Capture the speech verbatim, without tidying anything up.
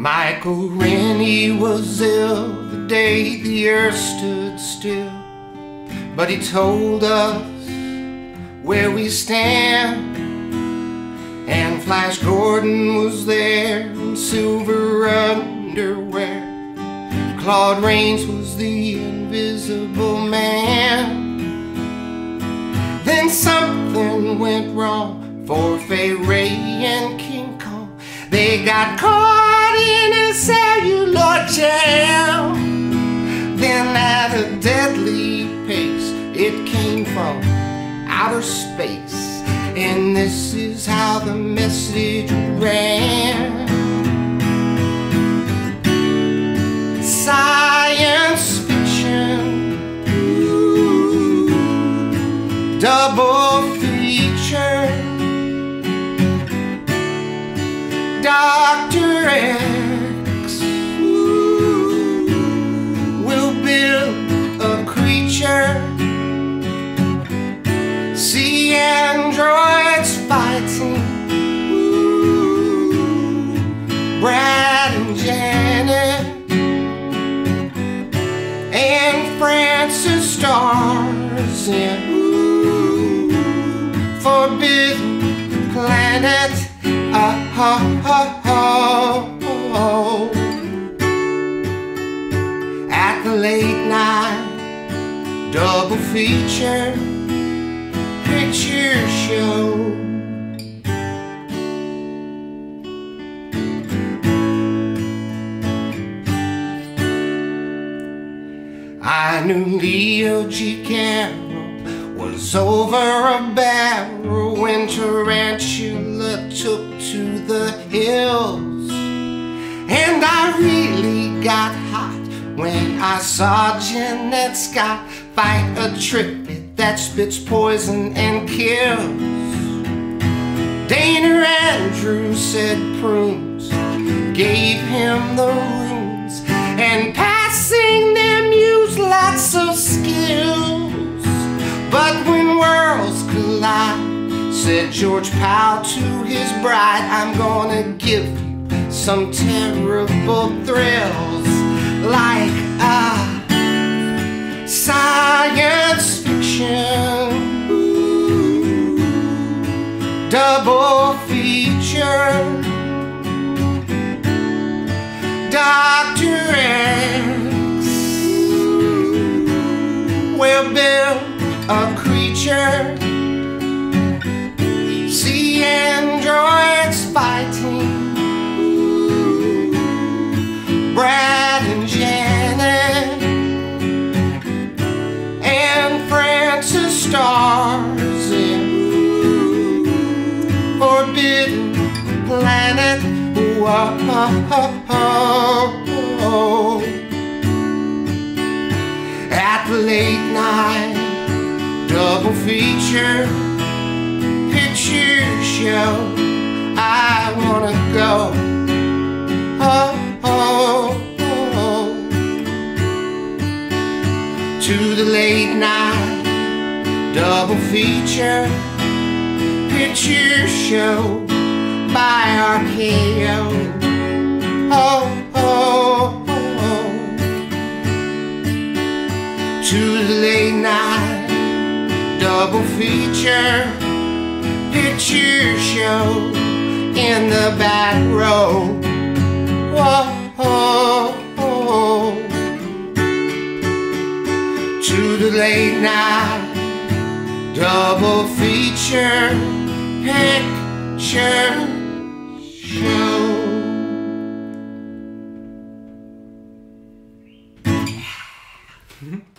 Michael Rennie was ill the day the earth stood still, but he told us where we stand. And Flash Gordon was there in silver underwear. Claude Rains was the invisible man. Then something went wrong for Fay Ray and King Kong. They got caught in a celluloid jam. Then at a deadly pace, it came from outer space. And this is how the message ran. Science fiction, ooh, double feature. Doctor X, ooh, will build a creature. See androids fighting, ooh, Brad and Janet, and Francis stars in, ooh, Forbidden Planet. Oh, oh, oh, oh. At the late night double feature picture show, I knew Leo G. Carroll was over a barrel when Tarantula took to the hills. And I really got hot when I saw Jeanette Scott fight a triplet that spits poison and kills. Dana Andrews said prunes gave him the runes, and passing them used lots of skills. But when worlds collide, said George Powell to his bride, I'm gonna give you some terrible thrills, like a science fiction, ooh, double feature. Doctor X will build a creature. See androids fighting, ooh, Brad and Janet, and Francis stars in, ooh, Forbidden Planet. Ooh, oh, oh, oh, oh. At the late night double feature picture show, I wanna go, oh, oh, oh, to the late night double feature picture show by R K O. Oh, oh, oh, to the late night double feature picture show in the back row. Whoa, oh, oh. To the late night double feature picture show.